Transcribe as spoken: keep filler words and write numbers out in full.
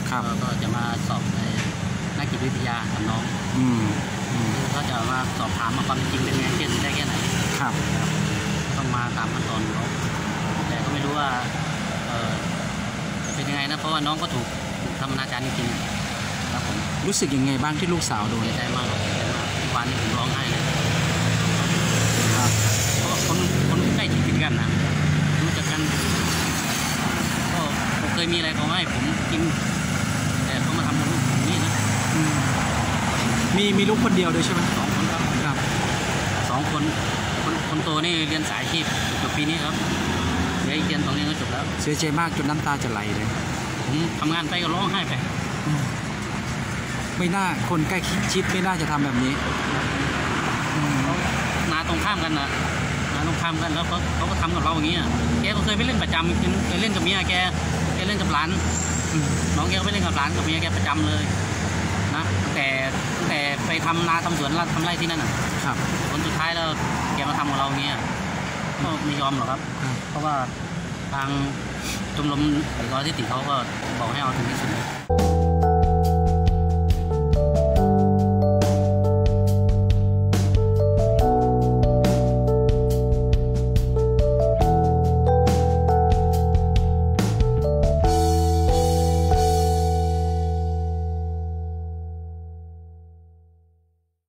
ก็จะมาสอบนักจิตวิทยากับน้องก็จะมาสอบถามมาความจริงเป็นไงเชื่อถือได้แค่ไหนครับต้องมาตามขั้นตอนเขาแต่ก็ไม่รู้ว่าจะเป็นยังไงนะเพราะว่าน้องก็ถูกทำอนาจารจริงๆครับผมรู้สึกยังไงบ้างที่ลูกสาวโดนเสียใจมากเสียใจมากทุกวันนี้ผมร้องไห้เลยครับเพราะคนคนใกล้ชิดกันนะรู้จักกันก็เคยมีอะไรเขาให้ผมกินแต่เขามาทำกับลูกผมนี่นะมีมีลูกคนเดียวด้วยใช่ไหมสองคนครับครับสองคนคนคนโตนี่เรียนสายอาชีพจบปีนี้ครับเดี๋ยวอีกเรียนสองเรียนก็จบแล้วเสียใจมากจนน้ำตาจะไหลเลยผมทำงานไปก็ร้องไห้ไปไม่น่าคนใกล้ชิดไม่น่าจะทำแบบนี้นาตรงข้ามกันนะนาตรงข้ามกันแล้วเขาเขาก็ทำกับเราอย่างนี้แกก็เคยไปเล่นประจำเคยเล่นกับเมียแกแกเล่นกับหลานน้องแกก็ไปเล่นกับหลานกับเมียแกประจำเลยนะแต่แต่ไปทำนาทำสวนทำไร่ที่นั่นนะครับผลสุดท้ายแล้วแกมาทำกับเราอย่างนี้ก็ไม่ยอมหรอกครับเพราะว่าทางชมรมเด็กน้อยที่ติเขาก็บอกให้เอาถึงที่สุด